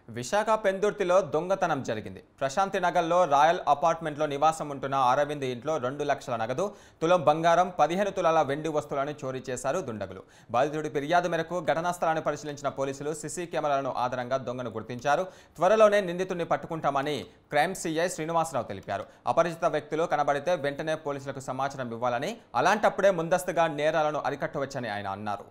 విశాఖ పెందుర్తిలో దొంగతనం జరిగింది. ప్రశాంతి నగర్లో రాయల్ అపార్ట్మెంట్లో నివాసం ఉంటున్న అరవింద్ ఇంట్లో 2 లక్షల నగదు, తులం బంగారం, 15 తులాల వెండి వస్తువులను చోరీ చేశారు దుండగులు. బాధితుడి ఫిర్యాదు మేరకు ఘటనా స్థలాన్ని పరిశీలించిన పోలీసులు సీసీ కెమెరాలను ఆధారంగా దొంగను గుర్తించారు. త్వరలోనే నిందితుడిని పట్టుకుంటామని క్రైమ్ సీఐ శ్రీనివాసరావు తెలిపారు. అపరిచిత వ్యక్తులు కనబడితే వెంటనే పోలీసులకు సమాచారం ఇవ్వాలని, అలాంటప్పుడే ముందస్తుగా నేరాలను అరికట్టవచ్చని ఆయన అన్నారు.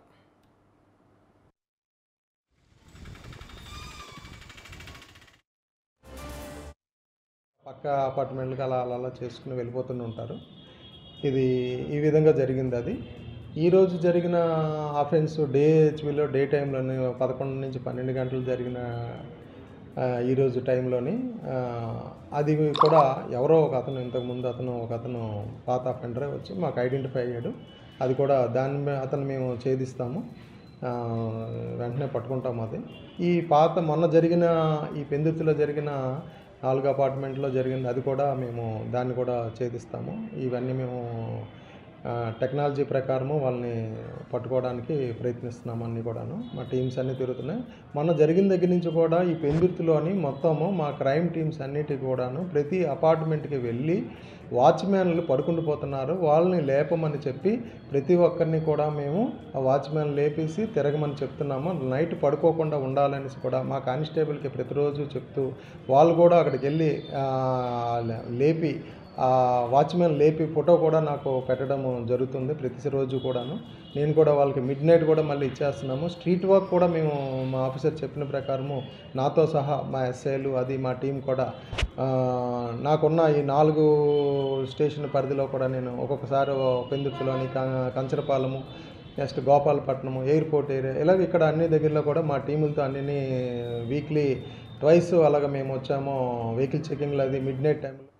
పక్క అపార్ట్మెంట్కి అలా అలా చేసుకుని వెళ్ళిపోతూనే ఉంటారు. ఇది ఈ విధంగా జరిగింది. అది ఈరోజు జరిగిన అఫెన్స్ డే టైంలోని 11 నుంచి 12 గంటలు జరిగిన ఈరోజు టైంలోని అది కూడా ఎవరో ఒక అతను ఇంతకుముందు ఒక అతను పాత అఫెండరే వచ్చి మాకు ఐడెంటిఫై అయ్యాడు. అది కూడా అతను మేము ఛేదిస్తాము, వెంటనే పట్టుకుంటాము. అది ఈ మొన్న జరిగిన ఈ పెందుర్తిలో జరిగిన 4 అపార్ట్మెంట్లో జరిగింది. అది కూడా మేము దాన్ని కూడా ఛేదిస్తాము. ఇవన్నీ మేము టెక్నాలజీ ప్రకారము వాళ్ళని పట్టుకోవడానికి ప్రయత్నిస్తున్నాము. అన్నీ కూడాను మా టీమ్స్ అన్నీ తిరుగుతున్నాయి. మొన్న జరిగిన దగ్గర నుంచి కూడా ఈ పెందుర్తిలోని మొత్తము మా క్రైమ్ టీమ్స్ అన్నిటికీ కూడాను ప్రతి అపార్ట్మెంట్కి వెళ్ళి వాచ్మ్యాన్లు పడుకుండిపోతున్నారు, వాళ్ళని లేపమని చెప్పి ప్రతి ఒక్కరిని కూడా మేము ఆ వాచ్మ్యాన్ లేపేసి తిరగమని చెప్తున్నాము. నైట్ పడుకోకుండా ఉండాలనేసి కూడా మా కానిస్టేబుల్కి ప్రతిరోజు చెప్తూ వాళ్ళు కూడా అక్కడికి వెళ్ళి లేపి వాచ్మెన్ లేపి ఫోటో కూడా నాకు పెట్టడం జరుగుతుంది ప్రతిరోజు కూడాను. నేను కూడా వాళ్ళకి మిడ్నైట్ కూడా మళ్ళీ ఇచ్చేస్తున్నాము. స్ట్రీట్ వాక్ కూడా మేము మా ఆఫీసర్ చెప్పిన ప్రకారము నాతో సహా మా ఎస్ఐలు అది మా టీం కూడా నాకున్న ఈ 4 స్టేషన్ పరిధిలో కూడా నేను ఒక్కొక్కసారి పెందుర్తిలోని Kancharapalem, next Gopalapatnam, airport area, ఇలాగ ఇక్కడ అన్ని దగ్గరలో కూడా మా టీములతో అన్ని వీక్లీ ట్వైస్ అలాగ మేము వచ్చాము వెహికల్ చెకింగ్లో. అది మిడ్నైట్ టైంలో